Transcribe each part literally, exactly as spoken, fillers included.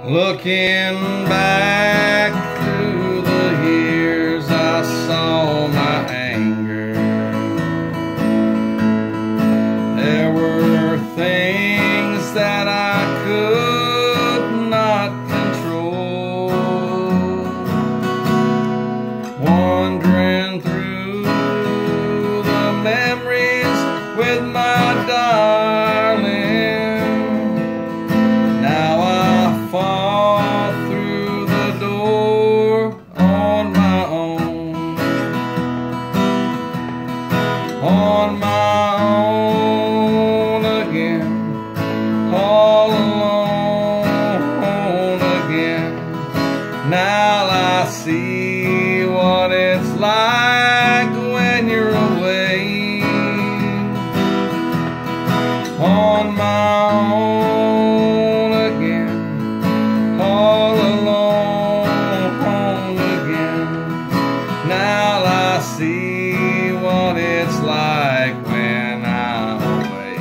Looking back through the years, I saw my anger. There were things that I could not control. Wandering through the memories with my darling. Now I fall through the door on my own, on my own again, all alone again. Now I see what it's like when you're away, on my own. Now I see what it's like when I'm away.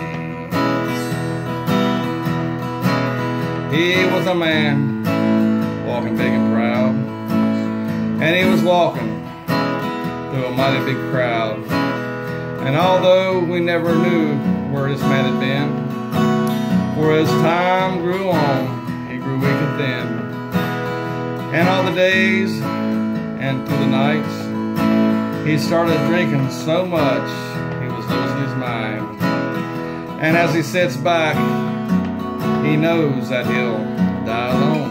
He was a man walking big and proud, and he was walking through a mighty big crowd. And although we never knew where this man had been, for as time grew on, he grew weak and thin. And all the days and through the nights, he started drinking so much he was losing his mind. And as he sits back, he knows that he'll die alone.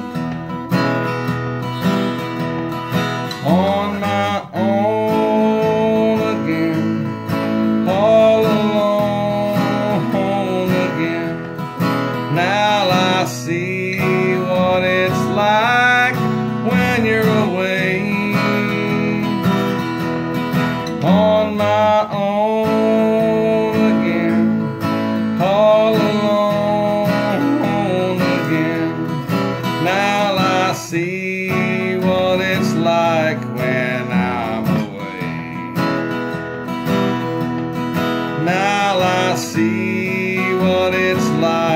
On my own again, all alone again. Now I see what it's like when you're away, on my own again, all alone again. Now I see what it's like when I'm away. Now I see what it's like